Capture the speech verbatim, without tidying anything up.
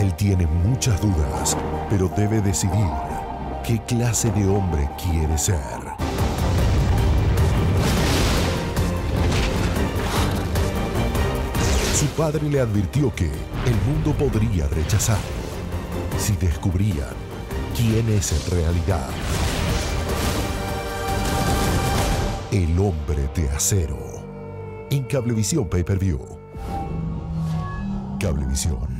Él tiene muchas dudas, pero debe decidir qué clase de hombre quiere ser. Su padre le advirtió que el mundo podría rechazarlo si descubrían quién es en realidad el hombre de acero. En Cablevisión Pay Per View. Cablevisión.